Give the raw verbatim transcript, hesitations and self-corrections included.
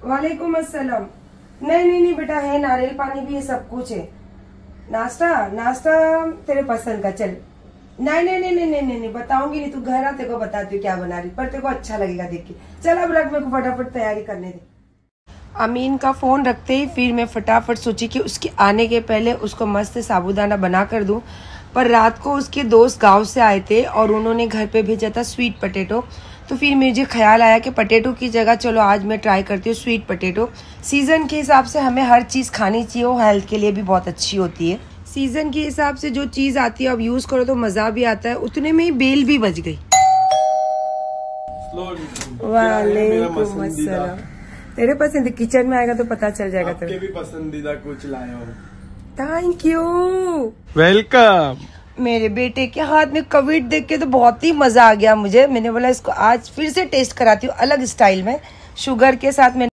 वालेकुम अस्सलाम। नहीं नहीं नहीं बेटा, है नारियल पानी भी है, सब कुछ है। नाश्ता नाश्ता तेरे पसंद का, चल। नहीं नहीं नहीं नहीं नहीं नहीं बताऊंगी नहीं, तू घर आ, तेरे को बताती हूँ क्या बना रही, पर तेरे को अच्छा लगेगा देख के। चल अब रख, मेरे को फटाफट तैयारी करने दे। अमीन का फोन रखते ही फिर मैं फटाफट सोची कि उसके आने के पहले उसको मस्त साबूदाना बना कर दूं। पर रात को उसके दोस्त गांव से आए थे और उन्होंने घर पे भेजा था स्वीट पोटैटो। तो फिर मुझे ख्याल आया कि पोटैटो की जगह चलो आज मैं ट्राई करती हूँ स्वीट पोटैटो। सीज़न के हिसाब से हमें हर चीज़ खानी चाहिए, वो हेल्थ के लिए भी बहुत अच्छी होती है। सीज़न के हिसाब से जो चीज़ आती है अब यूज़ करो तो मज़ा भी आता है। उतने में ही बेल भी बज गई। वालेकुम अस्सलाम। तेरे पसंद किचन में आएगा तो पता चल जाएगा। तेरे भी पसंदीदा कुछ लाए हो। Thank you, welcome. मेरे बेटे के हाथ में कविट देख के तो बहुत ही मजा आ गया मुझे। मैंने बोला इसको आज फिर से टेस्ट कराती हूँ अलग स्टाइल में, शुगर के साथ। मैंने